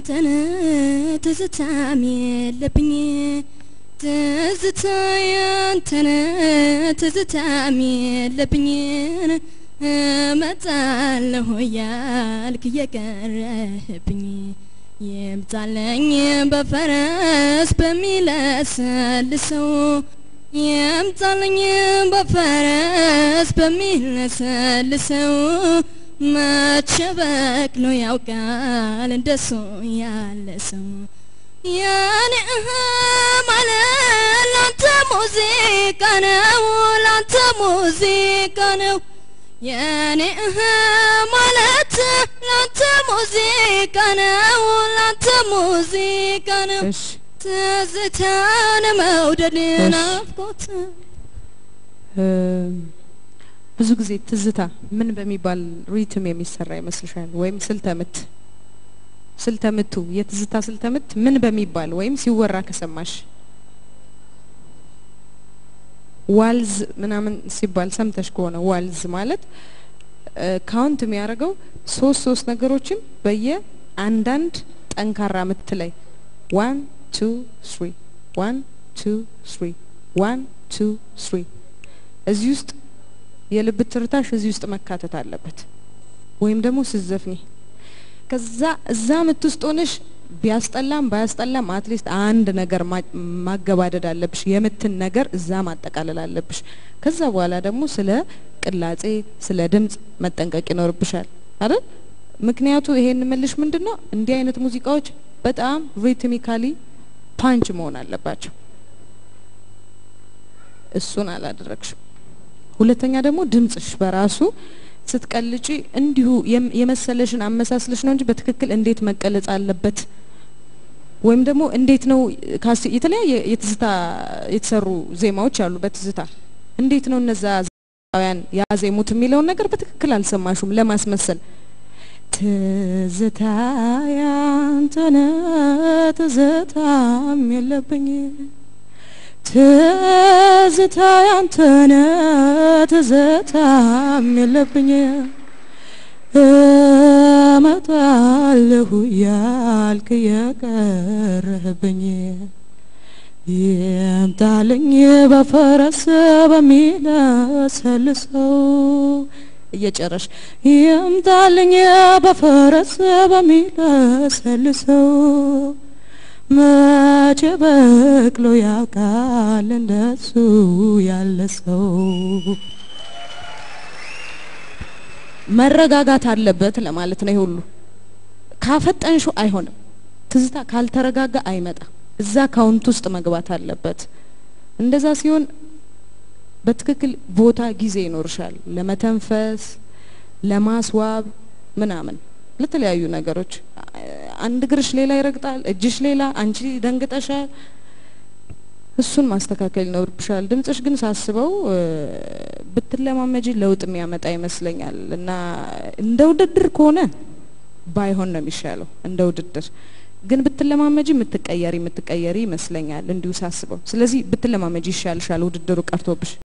ያንተነ ትዝታም የለብኝ ትዝታ ያንተነ ትዝታም የለብኝ እመጣለሁ ያልክ የቀረህብኝ ይምጣልኝ በፈረስ በሚለሰልሰው ይምጣልኝ በፈረስ በሚለሰልሰው መቼ በቅሎ ያውቃል እንደሱ ያለ ሰው ያኔ ማለት ላንተ ሙዚቃ ነው ላንተ ሙዚቃ ነው ያኔ ማለት ላንተ ሙዚቃ ነው ላንተ ሙዚቃ ነው ትዝታን መውደድ ናፍቆት ብዙ ጊዜ ትዝታ ምን በሚባል ሪትም የሚሰራ ይመስልሻል ወይም ስልተምቱ የትዝታ ስልተምት ምን በሚባል ወይም ሲወራ ከሰማሽ ዋልዝ ምናምን ሲባል ሰምተሽ ከሆነ ዋልዝ ማለት ካውንት የሚያደርገው ሶስት ነገሮችን በየአንዳንድ ጠንካራ ምት ላይ 1 2 3 1 2 3 1 2 3 እዚህ ውስጥ የልብ ትርታሽ እዚህ ውስጥ መካተት አለበት ወይም ደግሞ ስዘፍኒ ከዛ እዛ ምትስጦንሽ ቢያስጠላም ባያስጠላም አትሊስት አንድ ነገር ማገባደድ አለብሽ የምትን ነገር እዛ ማጠቃለል አለብሽ ከዛ በኋላ ደግሞ ስለ ቅላጼ ስለ ድምጽ መጠንቀቅ ይኖርብሻል አይደል ምክንያቱ ይሄን መልሽ ምንድነው እንዲህ አይነት ሙዚቃዎች በጣም ሪትሚካሊ ፓንች መሆን አለባቸው እሱን አላደረግሽ ሁለተኛ ደግሞ ድምጽሽ በራሱ ስትቀልጪ እንዲሁ የመሰለሽን አመሳስለሽ ነው እንጂ በትክክል እንዴት መቀለጽ አለበት ወይም ደግሞ እንዴት ነው የተለያየ የትዝታ የተሰሩ ዜማዎች አሉ በትዝታ እንዴት ነው እነዛ ዜማውያን ያዜሙት የሚለው ነገር በትክክል አልሰማሽም ለማስመሰል ትዝታ ያንተነ ትዝታም የለብኝ ትዝታ ያንተነ ትዝታም የለብኝ እመጣለሁ ያልክ የቀረህብኝ ይምጣልኝ በፈረስ በሚለሰልሰው እየጨረሽ ይምጣልኝ በፈረስ በሚለሰልሰው መቼ በቅሎ ያውቃል እንደሱ ያለ ሰው መረጋጋት አለበት ለማለት ነው ይሁሉ ካፈጠንሹ አይሆንም ትዝታ ካልተረጋጋ አይመጣ እዛ ካውንት ውስጥ መግባት አለበት እንደዛ ሲሆን በትክክል ቦታ ጊዜ ይኖርሻል ለመተንፈስ ለማስዋብ ምናምን ለተለያዩ ነገሮች አንድ ግርሽ ሌላ ይረግጣል እጅሽ ሌላ አንቺ ደንግጠሻል እሱን ማስተካከል ይኖርብሻል ድምጽሽ ግን ሳስበው ብትለማመጂ ለውጥ የሚያመጣ ይመስለኛል እና እንደ ውድድር ከሆነ ባይሆን ነው የሚሻለው እንደ ውድድር ግን ብትለማመጂ የምትቀየሪ ይመስለኛል እንዲሁ ሳስበው ስለዚህ ብትለማመጂ ይሻልሻል ውድድሩ ቀርቶብሽ